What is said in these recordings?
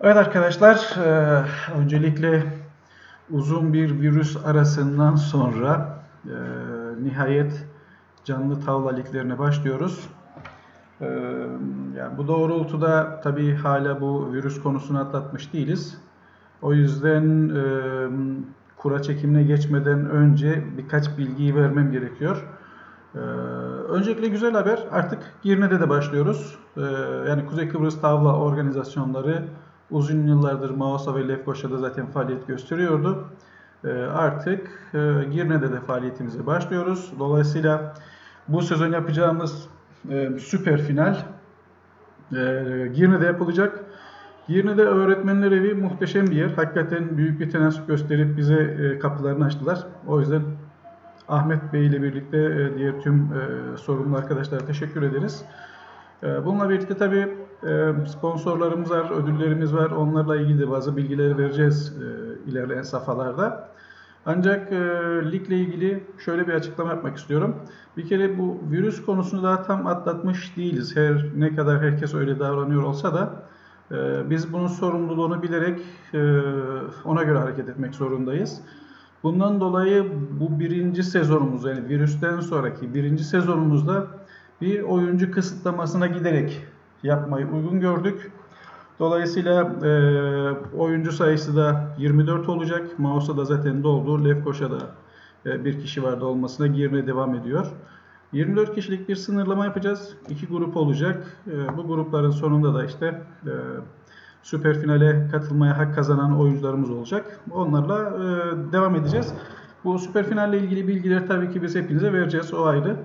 Evet arkadaşlar, öncelikle uzun bir virüs arasından sonra nihayet canlı tavla liglerine başlıyoruz. Yani bu doğrultuda tabii hala bu virüs konusunu atlatmış değiliz. O yüzden kura çekimine geçmeden önce birkaç bilgiyi vermem gerekiyor. Öncelikle güzel haber, artık Girne'de de başlıyoruz. Yani Kuzey Kıbrıs Tavla Organizasyonları uzun yıllardır Mausa ve Lefkoşa'da zaten faaliyet gösteriyordu. Artık Girne'de de faaliyetimize başlıyoruz. Dolayısıyla bu sezon yapacağımız süper final Girne'de yapılacak. Girne'de öğretmenler evi muhteşem bir yer. Hakikaten büyük bir tenasüp gösterip bize kapılarını açtılar. O yüzden Ahmet Bey ile birlikte diğer tüm sorumlu arkadaşlara teşekkür ederiz. Bununla birlikte tabii sponsorlarımız var, ödüllerimiz var. Onlarla ilgili de bazı bilgileri vereceğiz ilerleyen safhalarda. Ancak ligle ilgili şöyle bir açıklama yapmak istiyorum. Bir kere bu virüs konusunu daha tam atlatmış değiliz. Her ne kadar herkes öyle davranıyor olsa da biz bunun sorumluluğunu bilerek ona göre hareket etmek zorundayız. Bundan dolayı bu birinci sezonumuz, yani virüsten sonraki birinci sezonumuzda bir oyuncu kısıtlamasına giderek yapmayı uygun gördük. Dolayısıyla oyuncu sayısı da 24 olacak. Mausa da zaten doldu. Lefkoşa'da bir kişi vardı olmasına Girne devam ediyor. 24 kişilik bir sınırlama yapacağız. 2 grup olacak. Bu grupların sonunda da işte süper finale katılmaya hak kazanan oyuncularımız olacak. Onlarla devam edeceğiz. Bu süper finalle ilgili bilgileri tabii ki biz hepinize vereceğiz. O ayrı.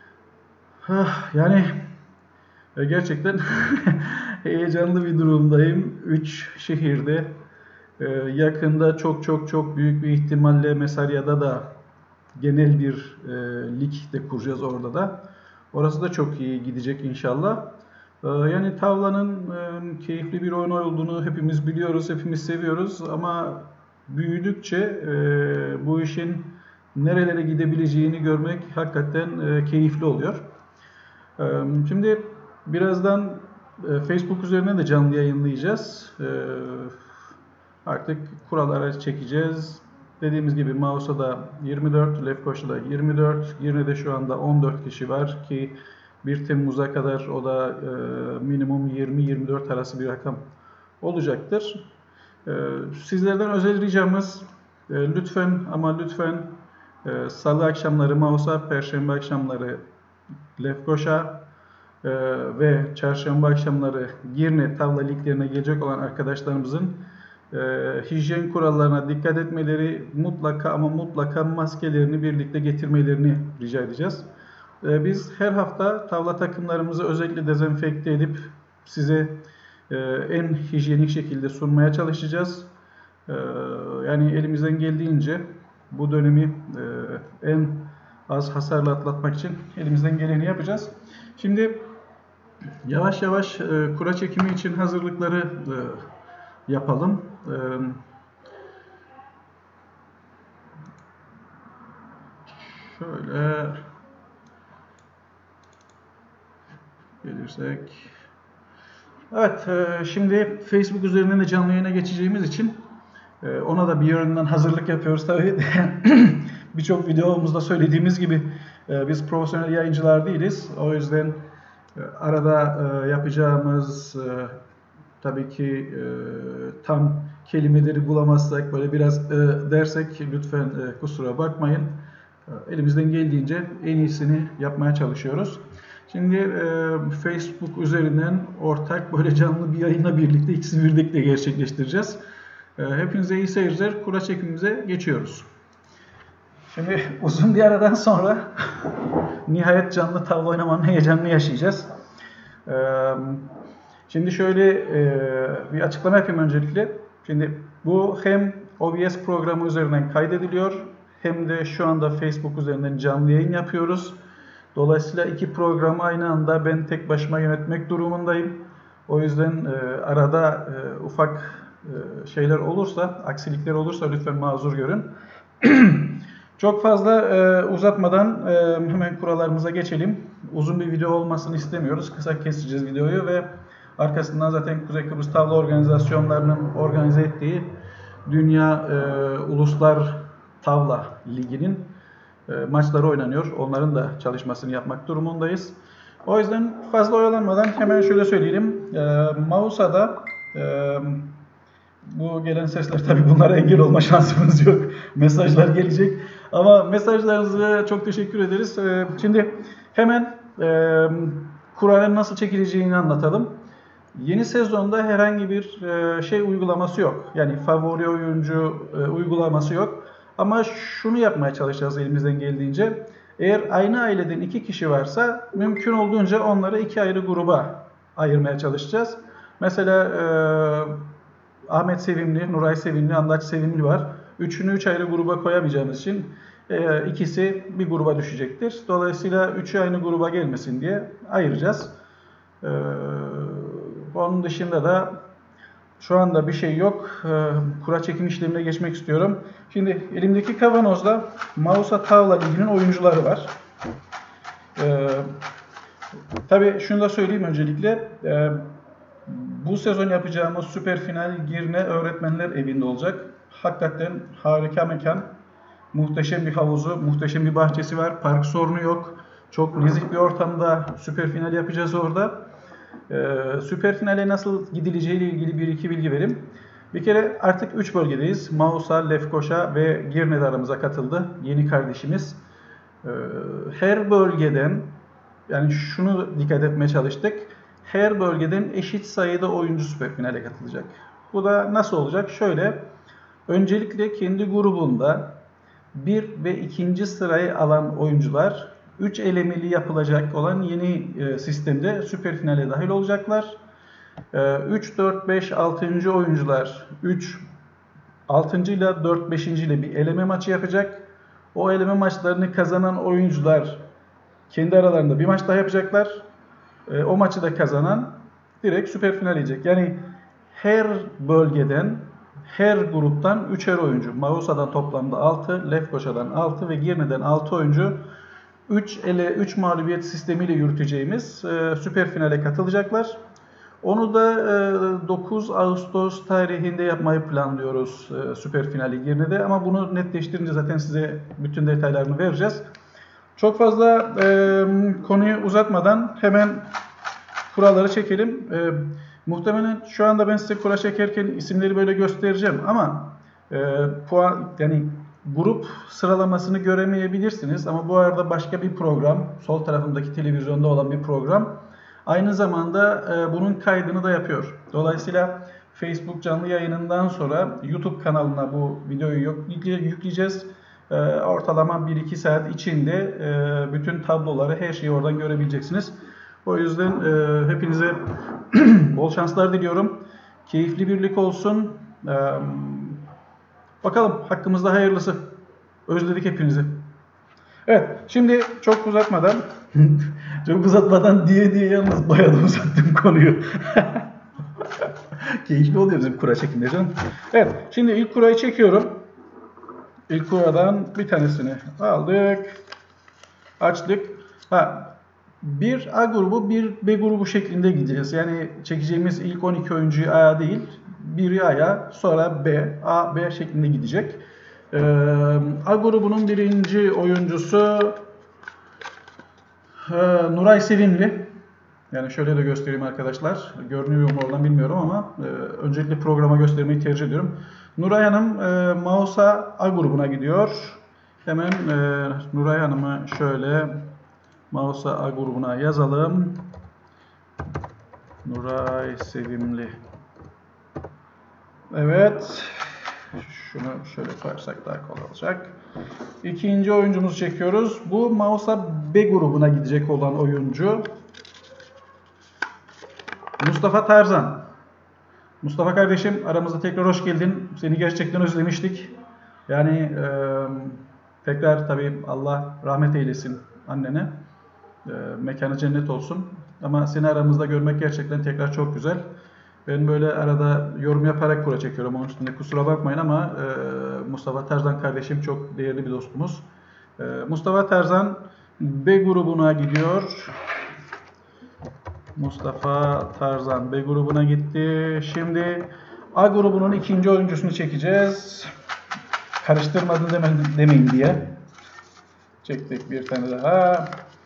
Yani gerçekten heyecanlı bir durumdayım. 3 şehirde yakında çok büyük bir ihtimalle Mesarya'da da genel bir lig de kuracağız orada da. Orası da çok iyi gidecek inşallah. Yani tavlanın keyifli bir oyun olduğunu hepimiz biliyoruz, hepimiz seviyoruz ama büyüdükçe bu işin nerelere gidebileceğini görmek hakikaten keyifli oluyor. Şimdi birazdan Facebook üzerine de canlı yayınlayacağız. Artık kuralları çekeceğiz. Dediğimiz gibi Mausa'da 24, Lefkoşa'da 24, Girne'de şu anda 14 kişi var ki 1 Temmuz'a kadar o da minimum 20-24 arası bir rakam olacaktır. Sizlerden özel ricamız lütfen ama lütfen Salı akşamları Mausa, Perşembe akşamları Lefkoşa ve Çarşamba akşamları Girne tavla liglerine gelecek olan arkadaşlarımızın hijyen kurallarına dikkat etmeleri, mutlaka ama mutlaka maskelerini birlikte getirmelerini rica edeceğiz. Biz her hafta tavla takımlarımızı özellikle dezenfekte edip size en hijyenik şekilde sunmaya çalışacağız. Yani elimizden geldiğince bu dönemi en az hasarla atlatmak için elimizden geleni yapacağız. Şimdi yavaş yavaş kura çekimi için hazırlıkları yapalım. Şöyle gelirsek. Evet, şimdi Facebook üzerinden de canlı yayına geçeceğimiz için ona da bir yönden hazırlık yapıyoruz tabii. Birçok videomuzda söylediğimiz gibi biz profesyonel yayıncılar değiliz. O yüzden arada yapacağımız tabii ki tam kelimeleri bulamazsak böyle biraz dersek lütfen kusura bakmayın. Elimizden geldiğince en iyisini yapmaya çalışıyoruz. Şimdi Facebook üzerinden ortak böyle canlı bir yayınla birlikte ikisini birlikte gerçekleştireceğiz. Hepinize iyi seyirler. Kura çekimimize geçiyoruz. Şimdi uzun bir aradan sonra nihayet canlı tavla oynamanın heyecanını yaşayacağız. Şimdi şöyle bir açıklama yapayım öncelikle. Şimdi bu hem OBS programı üzerinden kaydediliyor hem de şu anda Facebook üzerinden canlı yayın yapıyoruz. Dolayısıyla iki programı aynı anda ben tek başıma yönetmek durumundayım. O yüzden arada ufak şeyler olursa, aksilikler olursa lütfen mazur görün. Çok fazla uzatmadan hemen kurallarımıza geçelim. Uzun bir video olmasını istemiyoruz. Kısa keseceğiz videoyu ve Arkasından zaten Kuzey Kıbrıs Tavla Organizasyonlarının organize ettiği Dünya Uluslar Tavla Ligi'nin maçları oynanıyor. Onların da çalışmasını yapmak durumundayız. O yüzden fazla oyalanmadan hemen şöyle söyleyelim. Mausa'da bu gelen sesler, tabii bunlara engel olma şansımız yok. Mesajlar gelecek. Ama mesajlarınıza çok teşekkür ederiz. Şimdi hemen Kur'an'ın nasıl çekileceğini anlatalım. Yeni sezonda herhangi bir uygulaması yok. Yani favori oyuncu uygulaması yok. Ama şunu yapmaya çalışacağız elimizden geldiğince. Eğer aynı aileden 2 kişi varsa mümkün olduğunca onları 2 ayrı gruba ayırmaya çalışacağız. Mesela Ahmet Sevimli, Nuray Sevimli, Andaç Sevimli var. Üçünü 3 ayrı gruba koyamayacağımız için ikisi bir gruba düşecektir. Dolayısıyla 3'ü aynı gruba gelmesin diye ayıracağız. Onun dışında da şu anda bir şey yok. Kura çekim işlemine geçmek istiyorum. Şimdi elimdeki kavanozda Mausa Tavla Ligi'nin oyuncuları var. Tabii şunu da söyleyeyim öncelikle. Bu sezon yapacağımız süper final Girne Öğretmenler Evi'nde olacak. Hakikaten harika mekan. Muhteşem bir havuzu, muhteşem bir bahçesi var. Park sorunu yok. Çok nezih bir ortamda süper final yapacağız orada. Süper finale nasıl gidileceği ile ilgili bir iki bilgi vereyim. Bir kere artık 3 bölgedeyiz. Mausa, Lefkoşa ve Girne de aramıza katıldı. Yeni kardeşimiz. Her bölgeden, yani şunu dikkat etmeye çalıştık. Her bölgeden eşit sayıda oyuncu süper finale katılacak. Bu da nasıl olacak? Şöyle, öncelikle kendi grubunda 1 ve 2. sırayı alan oyuncular 3 elemeli yapılacak olan yeni sistemde süper finale dahil olacaklar. 3, 4, 5, 6. oyuncular 6. ile 4, 5. ile bir eleme maçı yapacak. O eleme maçlarını kazanan oyuncular kendi aralarında bir maç daha yapacaklar. O maçı da kazanan direkt süper final edecek. Yani her bölgeden, her gruptan 3'er oyuncu. Mausa'dan toplamda 6, Lefkoşa'dan 6 ve Girne'den 6 oyuncu 3 mağlubiyet sistemiyle yürüteceğimiz süper finale katılacaklar. Onu da 9 Ağustos tarihinde yapmayı planlıyoruz süper finali Girne'de. Ama bunu netleştirince zaten size bütün detaylarını vereceğiz. Çok fazla konuyu uzatmadan hemen kuralları çekelim. Muhtemelen şu anda ben size kura çekerken isimleri böyle göstereceğim ama puan, yani grup sıralamasını göremeyebilirsiniz. Ama bu arada başka bir program, sol tarafımdaki televizyonda olan bir program aynı zamanda bunun kaydını da yapıyor. Dolayısıyla Facebook canlı yayınından sonra YouTube kanalına bu videoyu yükleyeceğiz. Ortalama 1-2 saat içinde bütün tabloları, her şeyi oradan görebileceksiniz. O yüzden hepinize bol şanslar diliyorum. Keyifli birlik olsun. Bakalım, hakkımızda hayırlısı. Özledik hepinizi. Evet, şimdi çok uzatmadan diye yalnız bayağı da uzattım konuyu. Keyifli oluyor bizim kura çekimleri canım. Evet, şimdi ilk kurayı çekiyorum. İlk kuradan bir tanesini aldık. Açtık. Bir A grubu, bir B grubu şeklinde gideceğiz. Yani çekeceğimiz ilk 12 oyuncuyu A'ya değil, biri A'ya, sonra B, A, B şeklinde gidecek. A grubunun birinci oyuncusu Nuray Sevimli. Yani şöyle de göstereyim arkadaşlar. Görünüyor mu oradan bilmiyorum ama öncelikle programa göstermeyi tercih ediyorum. Nuray Hanım Mausa A grubuna gidiyor. Hemen Nuray Hanım'ı şöyle Mausa A grubuna yazalım. Nuray Sevimli. Evet. Şunu şöyle koyarsak daha kolay olacak. İkinci oyuncumuzu çekiyoruz. Bu Mausa B grubuna gidecek olan oyuncu Mustafa Tarzan. Mustafa kardeşim, aramıza tekrar hoş geldin. Seni gerçekten özlemiştik. Yani tekrar tabii Allah rahmet eylesin annene. Mekanı cennet olsun. Ama seni aramızda görmek gerçekten tekrar çok güzel. Ben böyle arada yorum yaparak kura çekiyorum. Onun üstünde kusura bakmayın ama Mustafa Tarzan kardeşim çok değerli bir dostumuz. Mustafa Tarzan B grubuna gidiyor. Mustafa Tarzan B grubuna gitti. Şimdi A grubunun ikinci oyuncusunu çekeceğiz. Karıştırmadın demeyin diye. Çektik bir tane daha.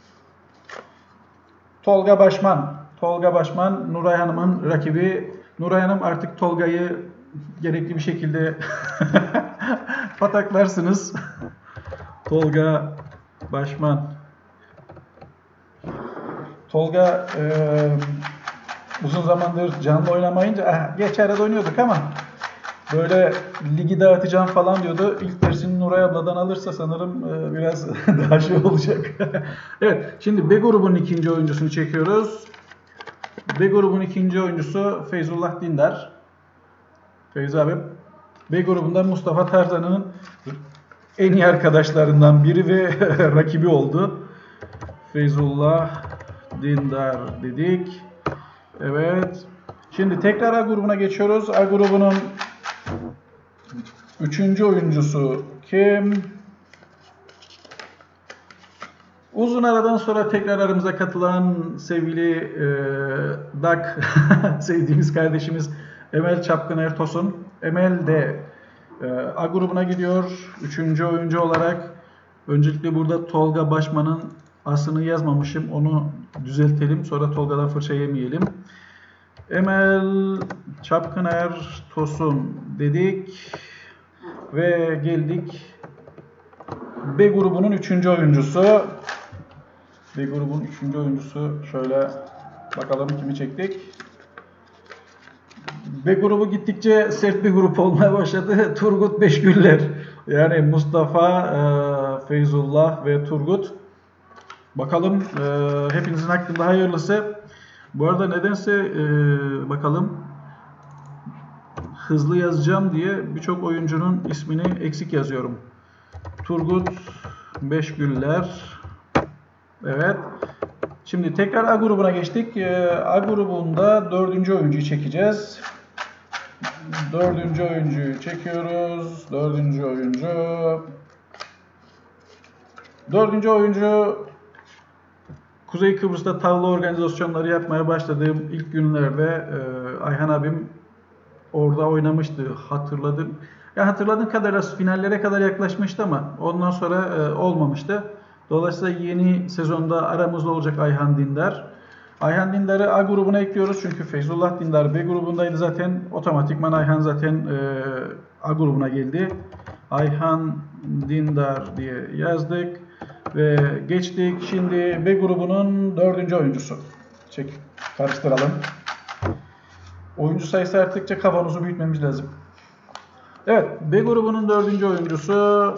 Tolga Başman. Tolga Başman Nuray Hanım'ın rakibi. Nuray Hanım artık Tolga'yı gerekli bir şekilde pataklarsınız. Tolga Başman. Tolga uzun zamandır canlı oynamayınca geç arada oynuyorduk ama böyle ligi dağıtacağım falan diyordu. İlk dersini Nuray abladan alırsa sanırım biraz daha şey olacak. Evet, şimdi B grubunun ikinci oyuncusunu çekiyoruz. B grubunun ikinci oyuncusu Feyzullah Dindar. Feyzi abi. B grubunda Mustafa Tarzan'ın en iyi arkadaşlarından biri ve rakibi oldu. Feyzullah Dindar dedik. Evet. Şimdi tekrar A grubuna geçiyoruz. A grubunun üçüncü oyuncusu kim? Uzun aradan sonra tekrar aramıza katılan sevgili Dak, sevdiğimiz kardeşimiz Emel Çapkıner Tosun. Emel de A grubuna gidiyor. Üçüncü oyuncu olarak. Öncelikle burada Tolga Başman'ın asını yazmamışım. Onu düzeltelim. Sonra Tolga'dan fırça yemeyelim. Emel Çapkıner Tosun dedik. Ve geldik B grubunun üçüncü oyuncusu. B grubunun üçüncü oyuncusu. Şöyle bakalım kimi çektik. B grubu gittikçe sert bir grup olmaya başladı. Turgut Beşgüller. Yani Mustafa, Feyzullah ve Turgut. Bakalım hepinizin hakkında hayırlısı. Bu arada nedense bakalım hızlı yazacağım diye birçok oyuncunun ismini eksik yazıyorum. Turgut Beşgüller. Evet. Şimdi tekrar A grubuna geçtik. A grubunda dördüncü oyuncuyu çekeceğiz. Dördüncü oyuncuyu çekiyoruz. Dördüncü oyuncu. Dördüncü oyuncu Kuzey Kıbrıs'ta tavla organizasyonları yapmaya başladığım ilk günlerde Ayhan abim orada oynamıştı. Hatırladım. Ya hatırladığım kadarıyla finallere kadar yaklaşmıştı ama ondan sonra olmamıştı. Dolayısıyla yeni sezonda aramızda olacak Ayhan Dindar. Ayhan Dindar'ı A grubuna ekliyoruz çünkü Feyzullah Dindar B grubundaydı zaten. Otomatikman Ayhan zaten A grubuna geldi. Ayhan Dindar diye yazdık ve geçtik. Şimdi B grubunun dördüncü oyuncusu. Çek, karıştıralım. Oyuncu sayısı arttıkça kafamızı büyütmemiz lazım. Evet, B grubunun dördüncü oyuncusu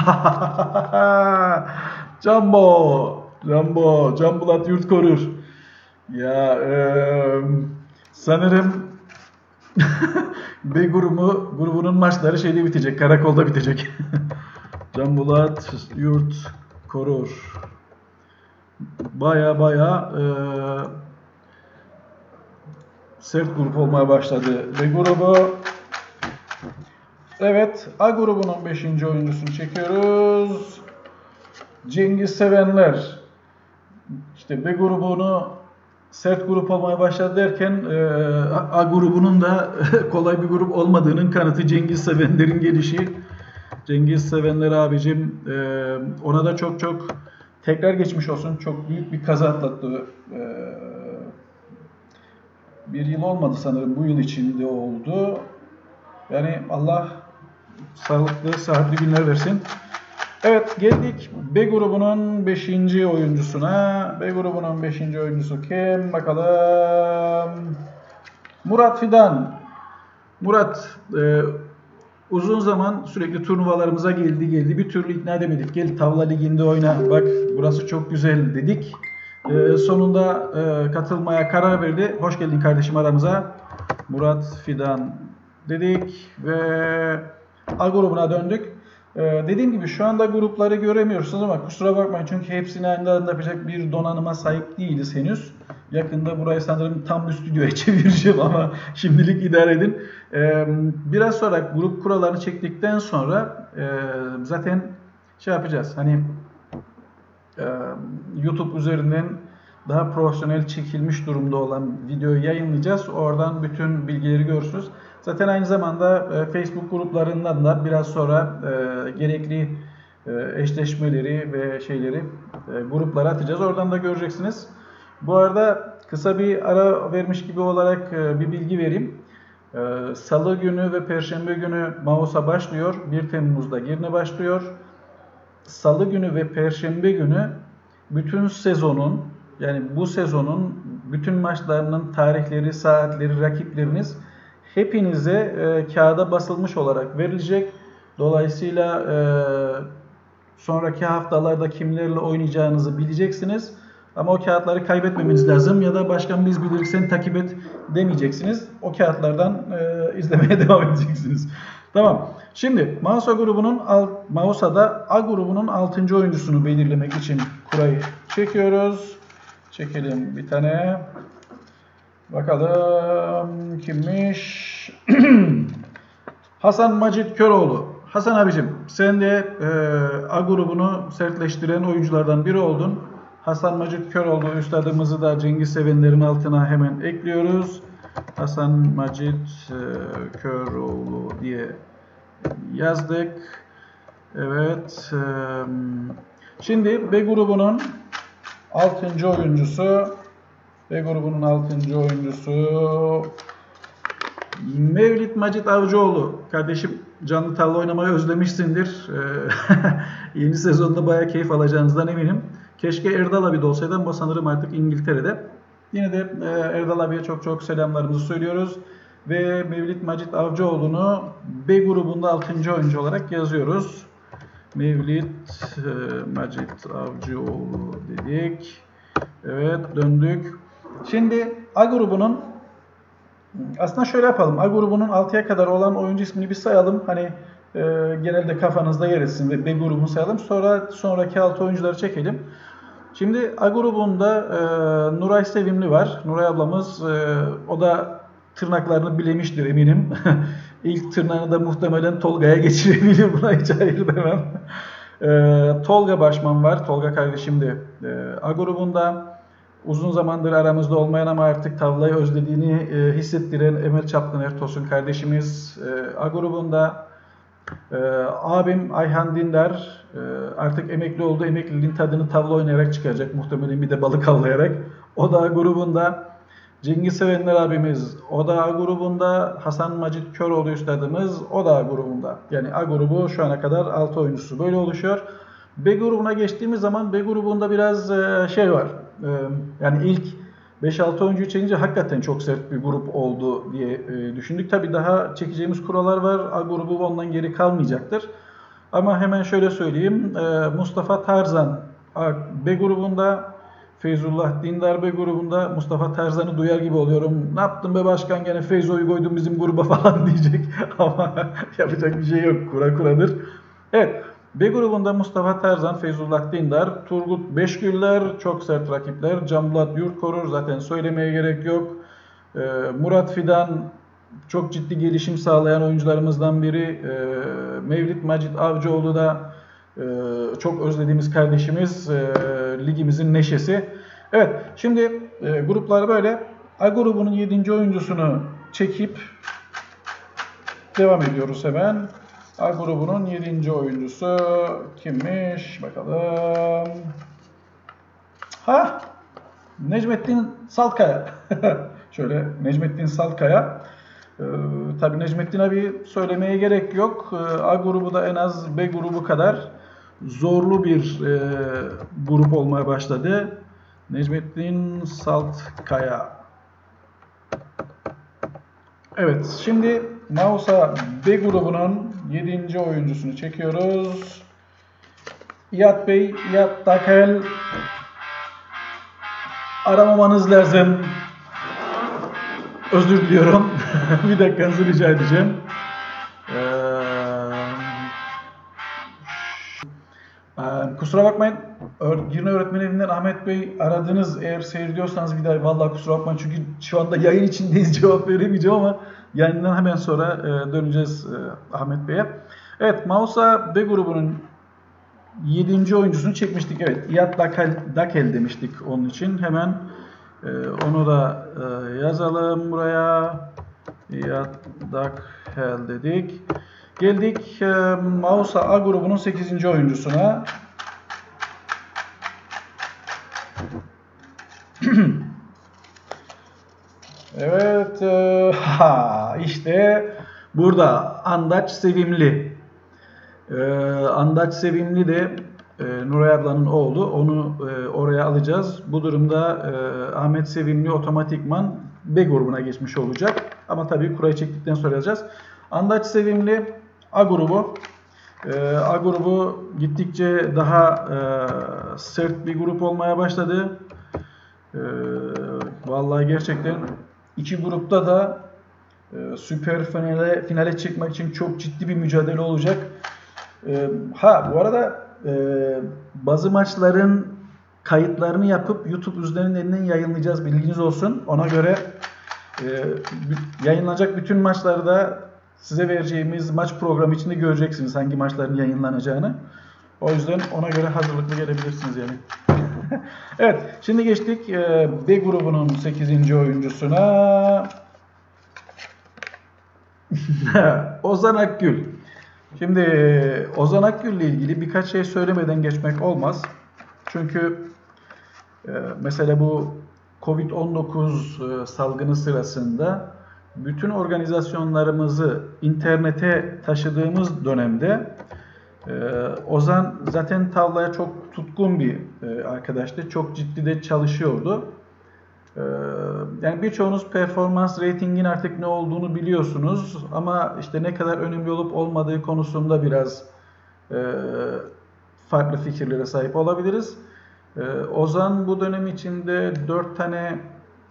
Jumbo. Can Bulat Yurt Korur. Ya sanırım B grubunun maçları şeyde bitecek, karakolda bitecek. Can Bulat Yurt Korur. Baya sert grup olmaya başladı B grubu. Evet, A grubunun 5. oyuncusunu çekiyoruz. Cengiz Sevenler. İşte B grubunu sert grup olmaya başladı derken A grubunun da kolay bir grup olmadığının kanıtı Cengiz Sevenler'in gelişi. Cengiz Sevenler abicim, ona da çok tekrar geçmiş olsun. Çok büyük bir kaza atlattı. Bir yıl olmadı sanırım, bu yıl içinde oldu. Yani Allah sağlıklı, sıhhatli günler versin. Evet, geldik B grubunun 5. oyuncusuna. B grubunun 5. oyuncusu kim? Bakalım. Murat Fidan. Murat uzun zaman sürekli turnuvalarımıza geldi. Bir türlü ikna edemedik. Gel tavla liginde oyna. Bak burası çok güzel dedik. Sonunda katılmaya karar verdi. Hoş geldin kardeşim aramıza. Murat Fidan dedik ve A grubuna döndük. Dediğim gibi şu anda grupları göremiyorsunuz ama kusura bakmayın çünkü hepsini aynı anda yapacak bir donanıma sahip değiliz henüz. Yakında burayı sanırım tam bir stüdyoya çevireceğim ama şimdilik idare edin. Biraz sonra grup kurallarını çektikten sonra zaten şey yapacağız. Hani YouTube üzerinden daha profesyonel çekilmiş durumda olan videoyu yayınlayacağız. Oradan bütün bilgileri görürsünüz. Zaten aynı zamanda Facebook gruplarından da biraz sonra gerekli eşleşmeleri ve şeyleri gruplara atacağız. Oradan da göreceksiniz. Bu arada kısa bir ara vermiş gibi olarak bir bilgi vereyim. Salı günü ve Perşembe günü Mausa başlıyor. 1 Temmuz'da Girne başlıyor. Salı günü ve Perşembe günü bütün sezonun, yani bu sezonun bütün maçlarının tarihleri, saatleri, rakipleriniz hepinize kağıda basılmış olarak verilecek. Dolayısıyla sonraki haftalarda kimlerle oynayacağınızı bileceksiniz. Ama o kağıtları kaybetmemeniz lazım ya da başkan biz bilirdik seni takip et demeyeceksiniz. O kağıtlardan izlemeye devam edeceksiniz. Tamam. Şimdi Mausa'da A grubunun 6. oyuncusunu belirlemek için kurayı çekiyoruz. Çekelim bir tane. Bakalım kimmiş? Hasan Macit Köroğlu. Hasan abicim sen de A grubunu sertleştiren oyunculardan biri oldun. Hasan Macit Köroğlu üstadımızı da Cengiz sevenlerin altına hemen ekliyoruz. Hasan Macit Köroğlu diye yazdık. Evet. Şimdi B grubunun 6. oyuncusu Mevlid Macit Avcıoğlu. Kardeşim canlı tavla oynamayı özlemişsindir. Yeni sezonda bayağı keyif alacağınızdan eminim. Keşke Erdal abi de olsaydı ama sanırım artık İngiltere'de. Yine de Erdal abiye çok çok selamlarımızı söylüyoruz. Ve Mevlid Macit Avcıoğlu'nu B grubunda 6. oyuncu olarak yazıyoruz. Mevlid Macit Avcıoğlu dedik. Evet döndük. Şimdi A grubunun aslında şöyle yapalım. A grubunun 6'ya kadar olan oyuncu ismini bir sayalım. Hani genelde kafanızda yer etsin ve B grubunu sayalım. Sonraki 6 oyuncuları çekelim. Şimdi A grubunda Nuray Sevimli var. Nuray ablamız o da tırnaklarını bilemiştir eminim. İlk tırnağını da muhtemelen Tolga'ya geçirebilir. Buna hiç hayır demem. Tolga Başman var. Tolga kardeşim de A grubunda. Uzun zamandır aramızda olmayan ama artık tavlayı özlediğini hissettiren Emel Çapkın Ertosun kardeşimiz A grubunda. Abim Ayhan Dindar artık emekli oldu. Emekliliğin tadını tavla oynayarak çıkacak. Muhtemelen bir de balık avlayarak. O da A grubunda. Cengiz Sevenler abimiz o da A grubunda. Hasan Macit Köroğlu üstadımız o da A grubunda. Yani A grubu şu ana kadar 6 oyuncusu böyle oluşuyor. B grubuna geçtiğimiz zaman B grubunda biraz şey var. Yani ilk 5-6 oyuncuyu çekince hakikaten çok sert bir grup oldu diye düşündük. Tabii daha çekeceğimiz kurallar var. A grubu ondan geri kalmayacaktır. Ama hemen şöyle söyleyeyim. Mustafa Tarzan B grubunda, Feyzullah Dindar B grubunda. Mustafa Tarzan'ı duyar gibi oluyorum. Ne yaptın be başkan gene Feyzo'yu koydun bizim gruba falan diyecek. Ama yapacak bir şey yok. Kura kuradır. Evet. B grubunda Mustafa Tarzan, Feyzullah Dindar, Turgut Beşgüller, çok sert rakipler. Canbulat Yurtkorur zaten söylemeye gerek yok. Murat Fidan çok ciddi gelişim sağlayan oyuncularımızdan biri. Mevlid Macit Avcıoğlu da çok özlediğimiz kardeşimiz. Ligimizin neşesi. Evet şimdi gruplar böyle. A grubunun 7. oyuncusunu çekip devam ediyoruz hemen. A grubunun 7. oyuncusu kimmiş? Bakalım. Necmettin Saltkaya. Şöyle Necmettin Saltkaya. Tabii Necmettin abi söylemeye gerek yok. A grubu da en az B grubu kadar zorlu bir grup olmaya başladı. Necmettin Saltkaya. Evet, şimdi Mausa B grubunun 7. oyuncusunu çekiyoruz. İyad Bey, İyad Dakel. Aramamanız lazım. Özür diliyorum. Bir dakikanızı rica edeceğim. Kusura bakmayın. Girne Öğretmen Evi'nden Ahmet Bey aradınız. Eğer seyrediyorsanız bir daha vallahi kusura bakmayın. Çünkü şu anda yayın içindeyiz, cevap veremeyeceğim ama yayından hemen sonra döneceğiz Ahmet Bey'e. Evet, Mausa B grubunun 7. oyuncusunu çekmiştik. Evet, İyad Dakel demiştik onun için. Hemen onu da yazalım buraya. İyad Dakel dedik. Geldik Mausa A grubunun 8. oyuncusuna. Evet, işte burada Andaç Sevimli. Andaç Sevimli de Nuray ablanın oğlu. Onu oraya alacağız. Bu durumda Ahmet Sevimli otomatikman B grubuna geçmiş olacak. Ama tabii kurayı çektikten sonra yazacağız. Andaç Sevimli A grubu. A grubu gittikçe daha sert bir grup olmaya başladı. Vallahi gerçekten iki grupta da süper finale çıkmak için çok ciddi bir mücadele olacak. Bu arada bazı maçların kayıtlarını yapıp YouTube üzerinden yayınlayacağız. Bilginiz olsun. Ona göre yayınlanacak bütün maçlarda size vereceğimiz maç programı içinde göreceksiniz hangi maçların yayınlanacağını. O yüzden ona göre hazırlıklı gelebilirsiniz yani. Evet, şimdi geçtik B grubunun 8. oyuncusuna. Ozan Akgül. Şimdi Ozan Akgül ile ilgili birkaç şey söylemeden geçmek olmaz. Çünkü mesela bu Covid-19 salgını sırasında bütün organizasyonlarımızı internete taşıdığımız dönemde Ozan zaten tavlaya çok tutkun bir arkadaştı. Çok ciddi de çalışıyordu. Yani birçoğunuz performans ratingin artık ne olduğunu biliyorsunuz. Ama işte ne kadar önemli olup olmadığı konusunda biraz farklı fikirlere sahip olabiliriz. Ozan bu dönem içinde 4 tane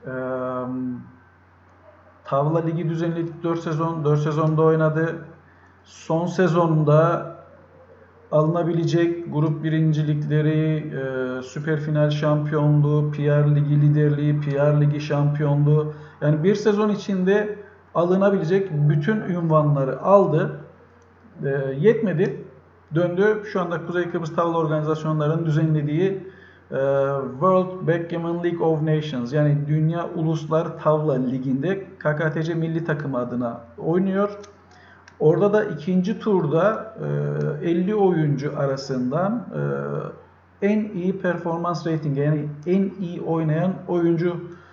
tavla ligi düzenledik. 4 sezonda oynadı. Son sezonda alınabilecek grup birincilikleri, süper final şampiyonluğu, PR Ligi liderliği, PR Ligi şampiyonluğu, yani bir sezon içinde alınabilecek bütün ünvanları aldı. Yetmedi. Döndü. Şu anda Kuzey Kıbrıs Tavla Organizasyonları'nın düzenlediği World Backgammon League of Nations, yani Dünya Uluslar Tavla Ligi'nde KKTC milli takımı adına oynuyor. Orada da ikinci turda 50 oyuncu arasından en iyi performans ratingi, yani en iyi oynayan oyuncu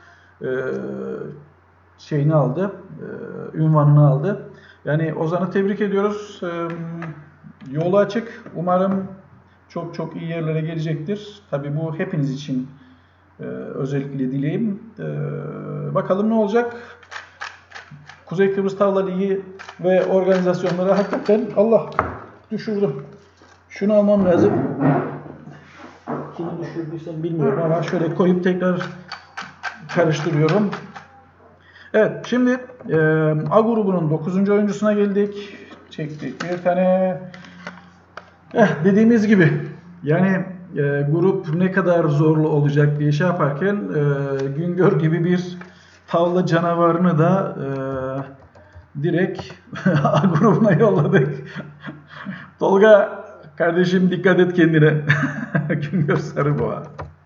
şeyini aldı, ünvanını aldı. Yani Ozan'ı tebrik ediyoruz. Yolu açık. Umarım çok çok iyi yerlere gelecektir. Tabii bu hepiniz için özellikle dileğim. Bakalım ne olacak? Kuzey Kıbrıs Tavla Ligi ve organizasyonları hakikaten Allah düşürdüm. Şunu almam lazım. Kimi düşürdüysem bilmiyorum ama şöyle koyup tekrar karıştırıyorum. Evet, şimdi A grubunun 9. oyuncusuna geldik. Çektik bir tane. Dediğimiz gibi yani grup ne kadar zorlu olacak diye şey yaparken Güngör gibi bir tavla canavarını da direkt A grubuna yolladık. Tolga kardeşim dikkat et kendine. Güngör Sarıboğa.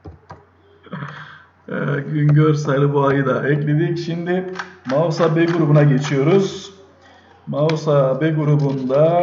Güngör Sarıboğa'yı da ekledik. Şimdi Mausa B grubuna geçiyoruz. Mausa B grubunda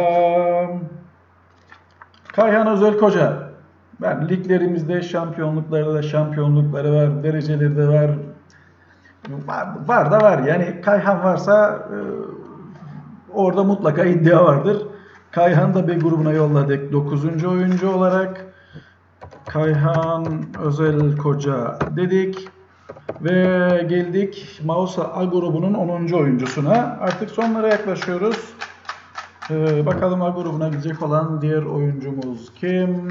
Kayhan Özelkoca. Ben liglerimizde şampiyonlukları var, dereceleri de var. Var da var. Yani Kayhan varsa orada mutlaka iddia vardır. Kayhan da B grubuna yolladık 9. oyuncu olarak. Kayhan Özelkoca dedik. Ve geldik Mausa A grubunun 10. oyuncusuna. Artık sonlara yaklaşıyoruz. Bakalım A grubuna gidecek olan diğer oyuncumuz kim?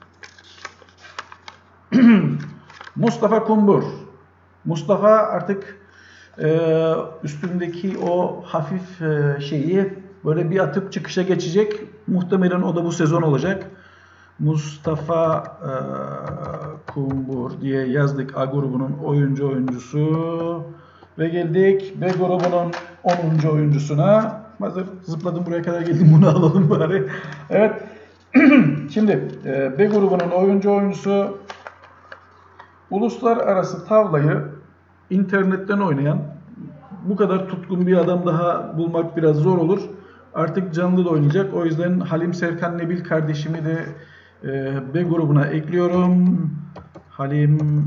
Mustafa Kumbur. Mustafa artık üstündeki o hafif şeyi böyle bir atıp çıkışa geçecek. Muhtemelen o da bu sezon olacak. Mustafa Kumbur diye yazdık A grubunun oyuncusu. Ve geldik B grubunun 10. oyuncusuna. Hazır zıpladım buraya kadar geldim, bunu alalım bari. Evet. Şimdi B grubunun oyuncusu uluslararası tavlayı internetten oynayan, bu kadar tutkun bir adam daha bulmak biraz zor olur. Artık canlı da oynayacak. O yüzden Halim Serkan Nebil kardeşimi de B grubuna ekliyorum. Halim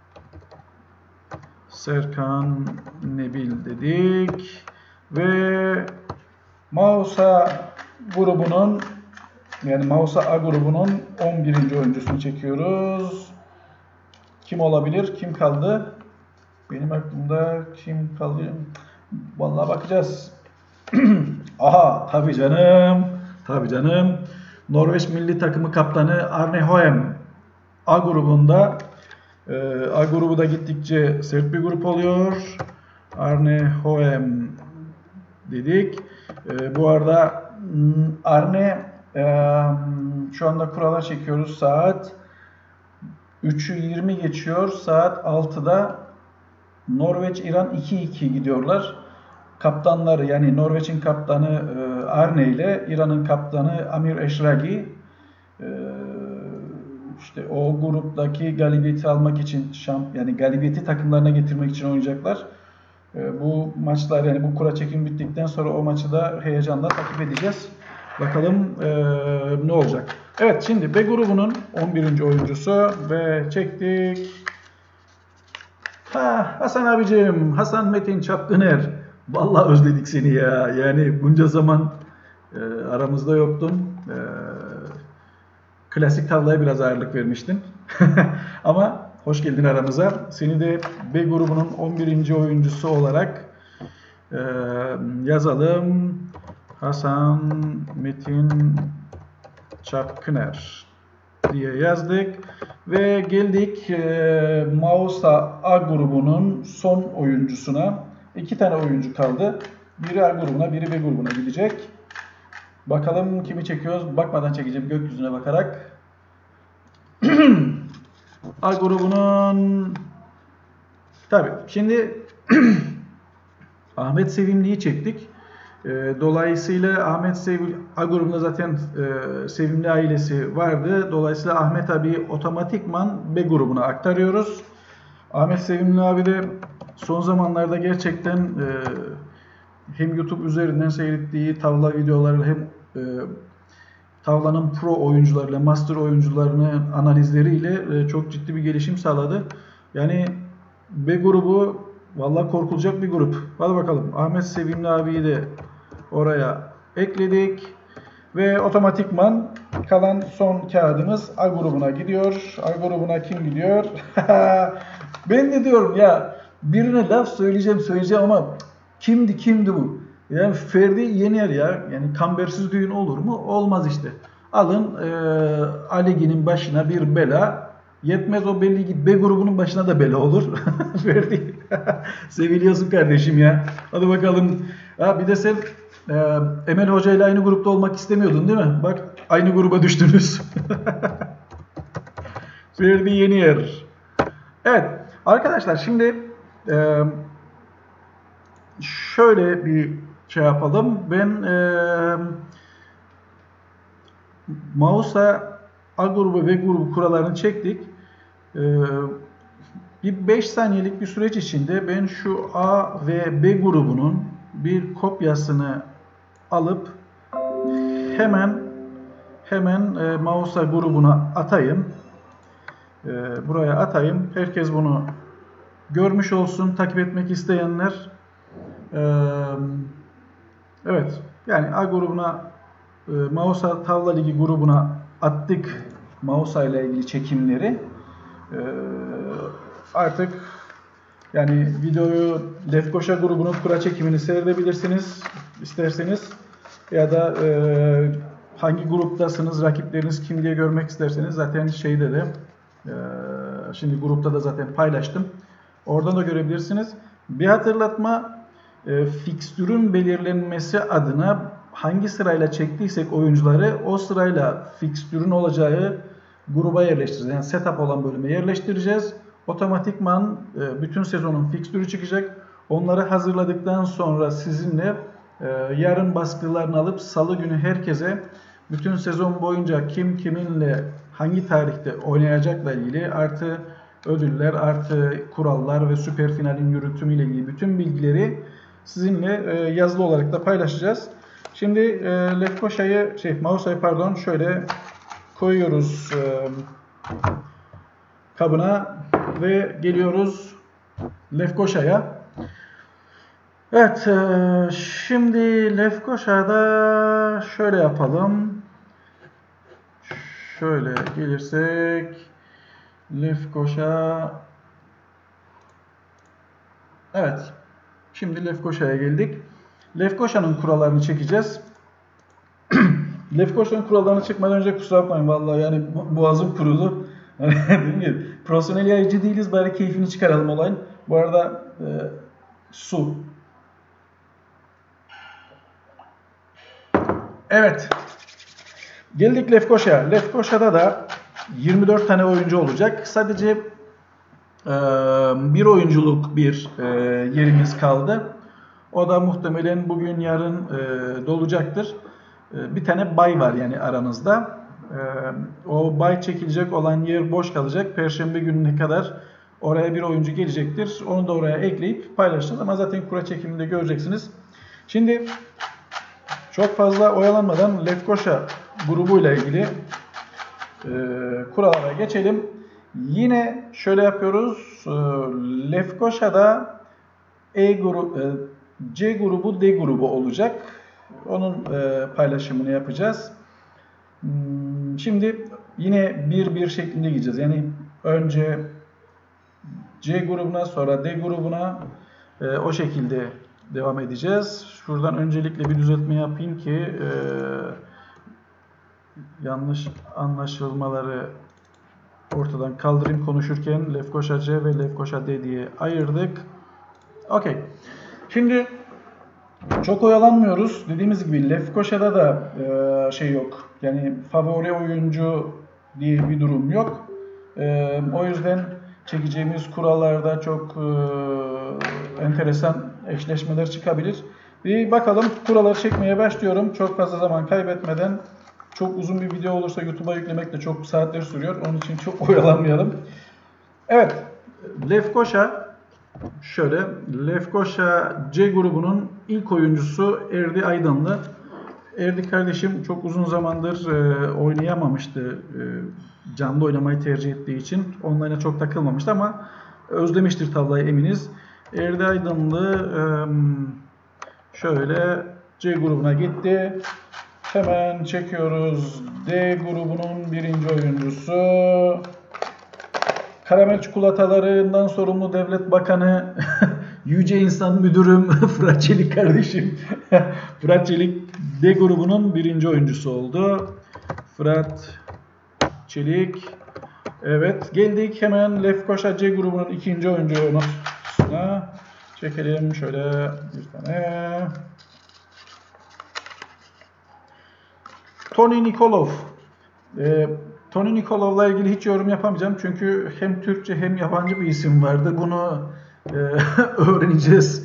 Serkan Nebil dedik. Ve Mausa grubunun, yani Mausa A grubunun 11. oyuncusunu çekiyoruz. Kim olabilir? Kim kaldı? Benim aklımda kim kaldı? Vallahi bakacağız. Aha, tabii canım. Tabii canım. Norveç milli takımı kaptanı Arne Hoem A grubunda. A grubu da gittikçe sert bir grup oluyor. Arne Hoem dedik. Bu arada Arne şu anda kurala çekiyoruz. Saat 3'ü 20 geçiyor. Saat 6'da Norveç-İran 2-2 gidiyorlar. Kaptanları, yani Norveç'in kaptanı Arne ile İran'ın kaptanı Amir Eşragi işte o gruptaki galibiyeti almak için, yani galibiyeti takımlarına getirmek için oynayacaklar. Bu maçlar, yani bu kura çekimi bittikten sonra o maçı da heyecanla takip edeceğiz. Bakalım ne olacak. Evet, şimdi B grubunun 11. oyuncusu ve çektik. Hasan abicim, Hasan Metin Çapkıner. Vallahi özledik seni ya. Yani bunca zaman aramızda yoktun. Klasik tavlaya biraz ağırlık vermiştin. Ama hoş geldin aramıza. Seni de B grubunun 11. oyuncusu olarak yazalım. Hasan Metin Çapkıner diye yazdık. Ve geldik Mausa A grubunun son oyuncusuna. 2 tane oyuncu kaldı. Biri A grubuna, biri B grubuna gidecek. Bakalım kimi çekiyoruz. Bakmadan çekeceğim, gökyüzüne bakarak. A grubunun tabii şimdi Ahmet Sevimli'yi çektik. Dolayısıyla Ahmet Sevimli A grubunda zaten Sevimli ailesi vardı. Dolayısıyla Ahmet abi otomatikman B grubuna aktarıyoruz. Ahmet Sevimli abi de son zamanlarda gerçekten hem YouTube üzerinden seyrettiği tavla videoları hem tavlanın pro oyuncularıyla, master oyuncularının analizleriyle çok ciddi bir gelişim sağladı. Yani B grubu vallahi korkulacak bir grup. Hadi bakalım. Ahmet Sevimli abiyi de oraya ekledik. Ve otomatikman kalan son kağıdımız A grubuna gidiyor. A grubuna kim gidiyor? Ben de diyorum ya, birine laf söyleyeceğim ama kimdi bu? Yani Ferdi Yener ya. Yani kambersiz düğün olur mu? Olmaz işte. Alın Aligi'nin başına bir bela. Yetmez o belli ki B grubunun başına da bela olur. Ferdi. Seviliyorsun kardeşim ya. Hadi bakalım. Ha, bir de sen Emel Hoca ile aynı grupta olmak istemiyordun değil mi? Bak aynı gruba düştünüz. Ferdi Yener. Evet arkadaşlar, şimdi şöyle bir şey yapalım. Ben Mausa A grubu ve grubu kurallarını çektik. Bir 5 saniyelik bir süreç içinde ben şu A ve B grubunun bir kopyasını alıp hemen Mausa grubuna atayım. Buraya atayım. Herkes bunu görmüş olsun. Takip etmek isteyenler. Evet. Yani A grubuna, Mausa Tavla Ligi grubuna attık Mausa ile ilgili çekimleri. Artık yani videoyu Lefkoşa grubunun kura çekimini seyredebilirsiniz isterseniz, ya da hangi gruptasınız, rakipleriniz kim diye görmek isterseniz zaten şeyde de şimdi grupta da zaten paylaştım. Oradan da görebilirsiniz. Bir hatırlatma, fikstürün belirlenmesi adına hangi sırayla çektiysek oyuncuları o sırayla fikstürün olacağı gruba yerleştireceğiz. Yani setup olan bölüme yerleştireceğiz. Otomatikman bütün sezonun fikstürü çıkacak. Onları hazırladıktan sonra sizinle yarın baskılarını alıp salı günü herkese bütün sezon boyunca kim kiminle hangi tarihte oynayacakla ilgili artı ödüller, artı kurallar ve süper finalin yürütümüyle ilgili bütün bilgileri sizinle yazılı olarak da paylaşacağız. Şimdi Lefkoşa'yı, Mausa'yı pardon, şöyle koyuyoruz kabına ve geliyoruz Lefkoşa'ya. Evet, şimdi Lefkoşa'da şöyle yapalım. Şöyle gelirsek Lefkoşa. Evet, şimdi Lefkoşa'ya geldik. Lefkoşa'nın kurallarını çekeceğiz. Lefkoşa'nın kurallarını çekmeden önce kusura bakmayın vallahi, yani boğazım kurudu. Dediğim gibi profesyonel yayıncı değiliz, bari keyfini çıkaralım olayın. Bu arada su. Evet. Geldik Lefkoşa'ya. Lefkoşa'da da 24 tane oyuncu olacak. Sadece bir oyunculuk yerimiz kaldı. O da muhtemelen bugün yarın dolacaktır. Bir tane bay var yani aramızda. O bay çekilecek olan yer boş kalacak. Perşembe gününe kadar oraya bir oyuncu gelecektir. Onu da oraya ekleyip paylaşacağız. Ama zaten kura çekiminde göreceksiniz. Şimdi çok fazla oyalanmadan Lefkoşa grubuyla ilgili kurallara geçelim. Yine şöyle yapıyoruz. Lefkoşa'da C grubu, D grubu olacak. Onun paylaşımını yapacağız. Şimdi yine bir şeklinde gideceğiz. Yani önce C grubuna, sonra D grubuna o şekilde devam edeceğiz. Şuradan öncelikle bir düzeltme yapayım ki yanlış anlaşılmaları ortadan kaldırayım. Konuşurken Lefkoşa C ve Lefkoşa D diye ayırdık. Okey. Şimdi çok oyalanmıyoruz. Dediğimiz gibi Lefkoşa'da da şey yok. Yani favori oyuncu diye bir durum yok. O yüzden çekeceğimiz kurallarda çok enteresan eşleşmeler çıkabilir. Bir bakalım, kuralları çekmeye başlıyorum. Çok fazla zaman kaybetmeden, çok uzun bir video olursa YouTube'a yüklemek de çok saatler sürüyor. Onun için çok oyalanmayalım. Evet, Lefkoşa şöyle. Lefkoşa C grubunun ilk oyuncusu Erdi Aydınlı. Erdi kardeşim çok uzun zamandır oynayamamıştı. Canlı oynamayı tercih ettiği için online'a çok takılmamıştı ama özlemiştir tavlayı eminiz. Erdi Aydınlı şöyle C grubuna gitti. Hemen çekiyoruz. D grubunun birinci oyuncusu. Karamel çikolatalarından sorumlu devlet bakanı, yüce insan müdürüm Fırat Çelik kardeşim. Fırat Çelik D grubunun birinci oyuncusu oldu. Fırat Çelik. Evet, geldik hemen Lefkoşa C grubunun ikinci oyuncusuna. Çekelim şöyle bir tane. Tony Nikolov. Tony Nikolov'la ilgili hiç yorum yapamayacağım. Çünkü hem Türkçe hem yabancı bir isim vardı. Bunu öğreneceğiz.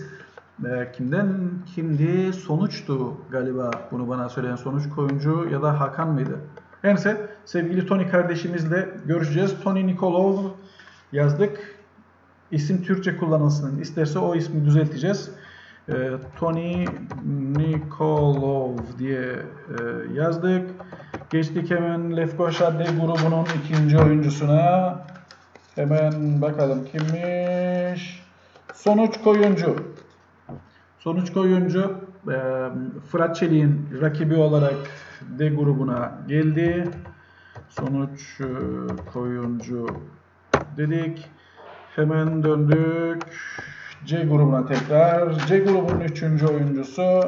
Kimdi? Sonuçtu galiba. Bunu bana söyleyen Sonuç Koyuncu ya da Hakan mıydı? Neyse, sevgili Tony kardeşimizle görüşeceğiz. Tony Nikolov yazdık. İsim Türkçe kullanılsın. İsterse o ismi düzelteceğiz. Tony Nikolov diye yazdık. Geçtik hemen Lefkoşa D grubunun ikinci oyuncusuna. Hemen bakalım kimmiş? Sonuç Koyuncu. Sonuç Koyuncu Fırat Çelik'in rakibi olarak D grubuna geldi. Sonuç Koyuncu dedik. Hemen döndük C grubuna tekrar. C grubunun üçüncü oyuncusu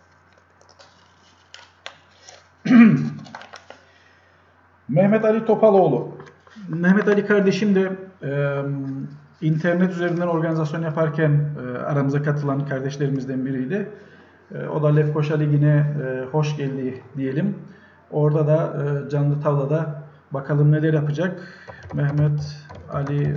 Mehmet Ali Topaloğlu. Mehmet Ali kardeşim de internet üzerinden organizasyon yaparken aramıza katılan kardeşlerimizden biriydi. O da Lefkoşa Ligi'ne hoş geldi diyelim. Orada da canlı tavlada bakalım neler yapacak. Mehmet Ali